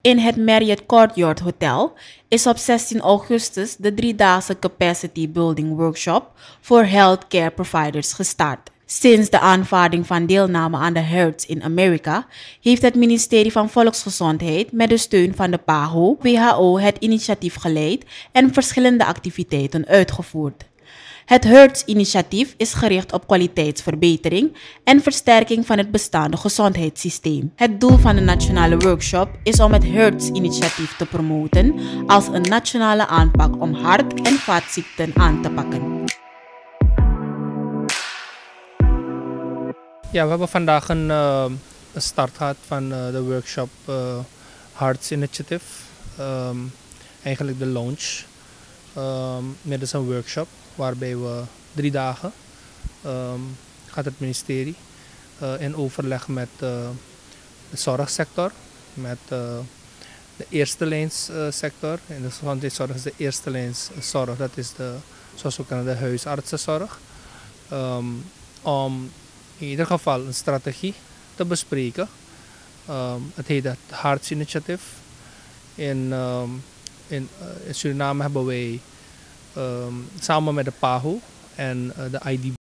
In het Marriot Courtyard Hotel is op 16 augustus de driedaagse Capacity Building Workshop voor healthcare providers gestart. Sinds de aanvaarding van deelname aan de HEARTS in Amerika heeft het ministerie van Volksgezondheid met de steun van de PAHO, WHO het initiatief geleid en verschillende activiteiten uitgevoerd. Het HEARTS-initiatief is gericht op kwaliteitsverbetering en versterking van het bestaande gezondheidssysteem. Het doel van de nationale workshop is om het HEARTS-initiatief te promoten als een nationale aanpak om hart- en vaatziekten aan te pakken. Ja, we hebben vandaag een start gehad van de workshop HEARTS-initiatief. Eigenlijk de launch. Middels een workshop waarbij we 3 dagen gaat het ministerie in overleg met de zorgsector, met de eerste lijns sector. In de gezondheidszorg is de eerste lijns zorg, dat is zoals we kennen de huisartsenzorg. Om in ieder geval een strategie te bespreken. Het heet het HEARTS-initiatief. In Suriname hebben wij samen met de PAHO en de IDB